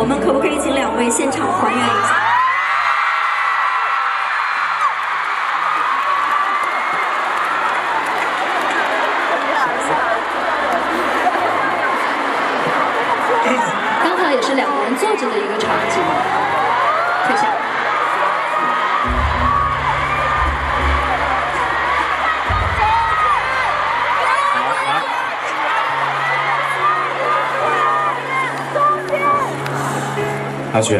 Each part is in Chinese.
我们可不可以请两位现场还原一下？ 刚好也是两个人坐着的一个场景，退下。 阿雪，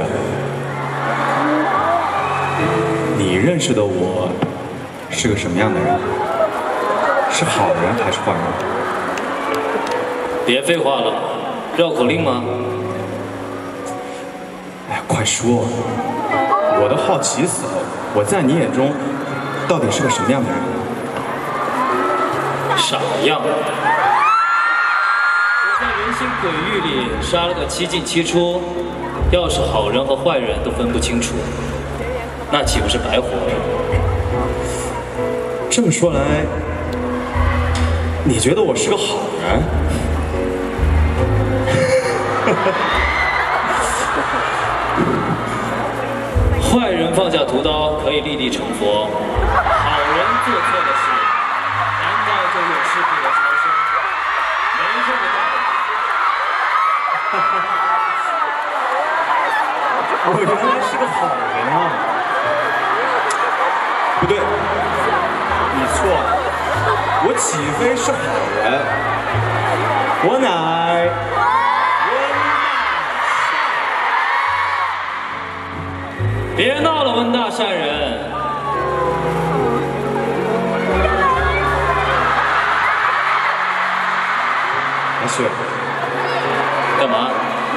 你认识的我是个什么样的人？是好人还是坏人？ 别废话了，绕口令吗？ 哎呀，快说！我都好奇死了，我在你眼中到底是个什么样的人？ 傻样！我在人心鬼域里杀了个7进7出。要是好人和坏人都分不清楚，那岂不是白活了？ 这么说来，你觉得我是个好人？ 坏人放下屠刀可以立地成佛，好人做错的事，难道就有势不得超生？没这个道理。 我原来是个好人啊！不对，你错了，我岂非是好人？我乃别闹了，温大善人！ 阿雪， 干嘛？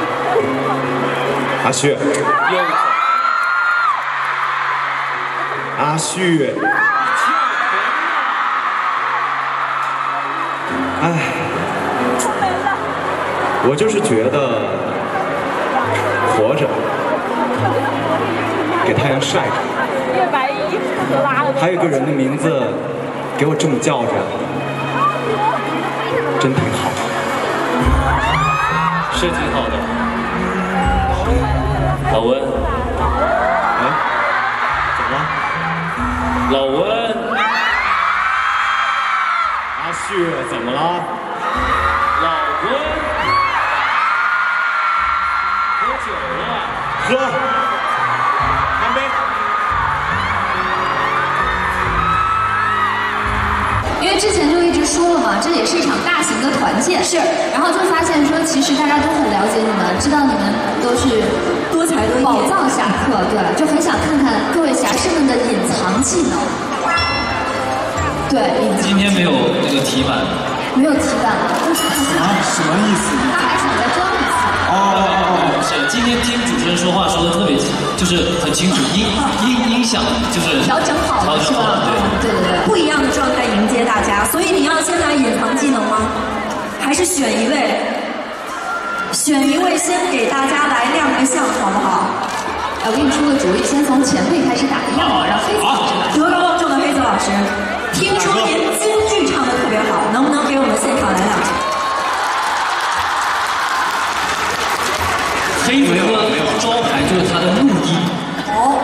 阿雪， 又阿旭，哎，我就是觉得活着，给太阳晒着。还有一个人的名字给我这么叫着，真挺好。 是挺好的。老温， 哎，怎么了？ 老温， 阿旭，怎么了？ 老温，喝酒了？ 喝，干杯！ 因为之前就一直说了嘛，这也是一场大型的团建，是。然后就发现说，其实大家都很了解你们，知道你们都是多才多艺， 宝藏侠客，对，就很想看看各位侠士们的隐藏技能。对，隐藏。 今天没有这个题板， 没有题板了， 啊，什么意思？ 他还想再装一次。 不是，今天听主持人说话说的特别，就是很清楚，音响就是调整好了，是吧？对对对， 不一样的状态迎接大家。所以你要先来隐藏技能吗？还是选一位？选一位先给大家来亮个相，好不好？ 我给你出个主意，先从前辈开始打样，让黑子老师来。 德高望重的黑子老师，听说您京剧唱的特别好，能不能给我们现场来两句？ 黑子哥招牌就是他的怒音。 哦，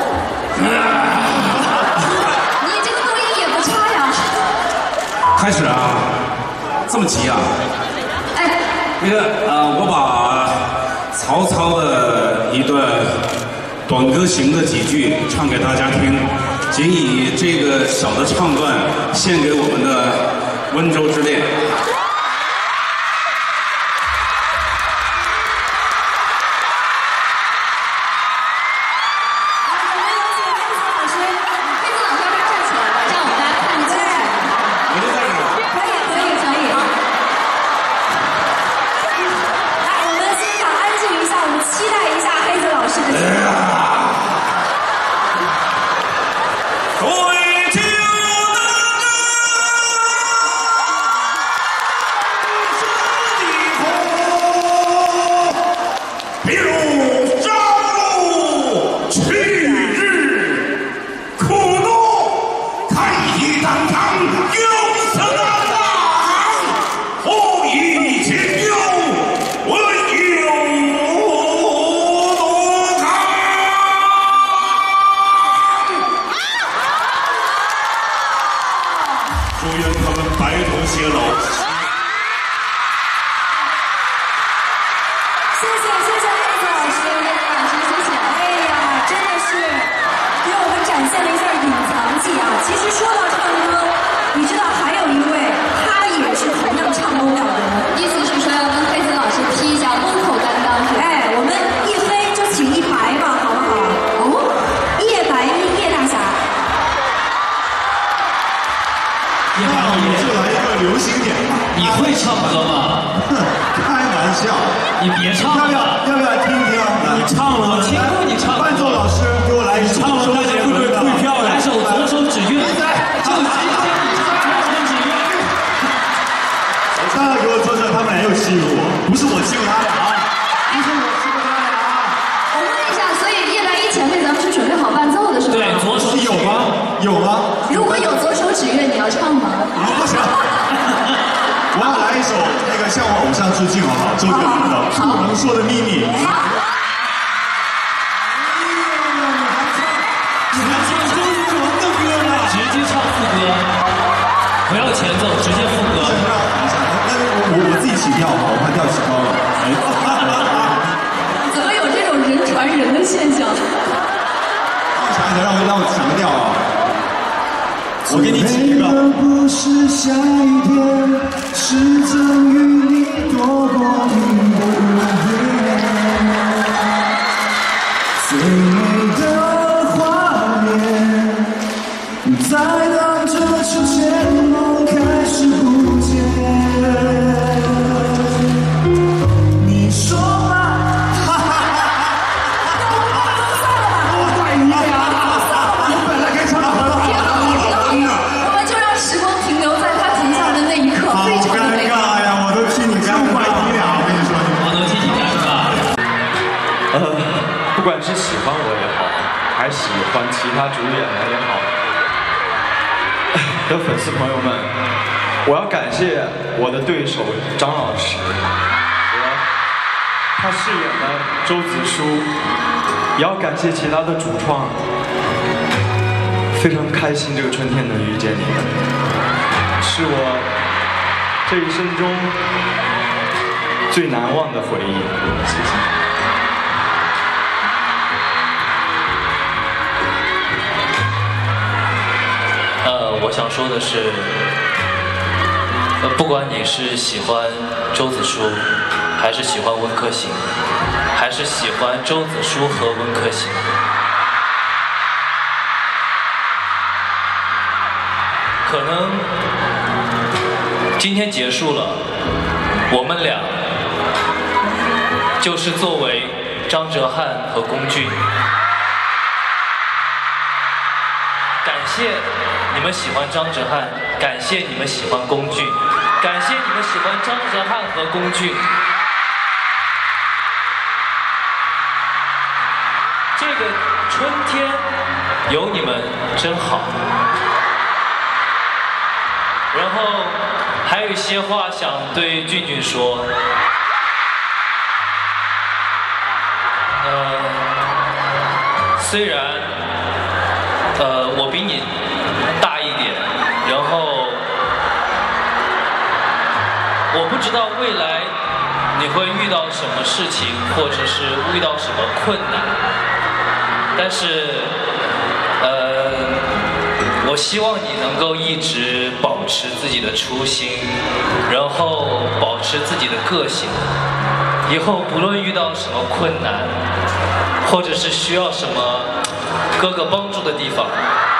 你这个录音也不差呀。 开始啊，这么急啊？ 哎， 那个我把曹操的一段短歌行的几句唱给大家听，仅以这个小的唱段献给我们的温州之恋。 谢叶子老师， 叶子老师，谢谢。 哎呀，真的是给我们展现了一下隐藏技啊！其实说到唱歌，你知道还有一位，他也是同样唱功了得。 意思是说要跟黑子老师批一下风口担当是吧？ 哎，我们一黑就请一白吧，好不好？哦，叶白衣叶大侠。 那我们就来一个流行点吧。 你会唱歌吗？ 开玩笑， 你别唱了。 要不要听听？你唱了， 我听过你唱。 伴奏老师给我来一首， 唱了大家会不会退票呀？来首左手指月，就今天你唱左手指月。 当然给我说他们俩又欺负我，不是我欺负他俩啊，不是我欺负他俩啊。 我问一下，所以叶白衣前辈咱们是准备好伴奏的是吧？ 对，左手有吗？有吗？ 如果有左手指月，你要唱吗？ 不行。我要来一首那个向我偶像致敬，好不好？周杰伦的《不能说的秘密》。 直接唱副歌，不要前奏，直接副歌。 我自己起调嘛，我怕调起高了。 怎么有这种人传人的现象？ 让我想个调啊！我给你起一个。不是下雨天，是赠予你躲过雨的午夜，最美的画面，在当这出现，梦开始不见。你说吧，哈哈哈哈！我带你俩，我本来该唱的很好的。 我们就让时光停留在他停下的那一刻，非常的美。 尴尬呀，我都替你尴尬。你俩，我跟你说， 我都替你尴尬。 不管是喜欢我也好，还喜欢其他主演的也好，的粉丝朋友们，我要感谢我的对手张老师和他饰演的周子舒，也要感谢其他的主创。非常开心这个春天能遇见你们，是我这一生中最难忘的回忆。谢谢。 我想说的是，不管你是喜欢周子舒，还是喜欢温客行，还是喜欢周子舒和温客行，可能今天结束了，我们俩就是作为张哲瀚和龚俊。感谢你们喜欢张哲瀚，感谢你们喜欢龚俊，感谢你们喜欢张哲瀚和龚俊。这个春天有你们真好。然后还有一些话想对俊俊说。虽然我比你大一点，然后我不知道未来你会遇到什么事情，或者是遇到什么困难，但是我希望你能够一直保持自己的初心，然后保持自己的个性，以后不论遇到什么困难，或者是需要什么哥哥帮助的地方，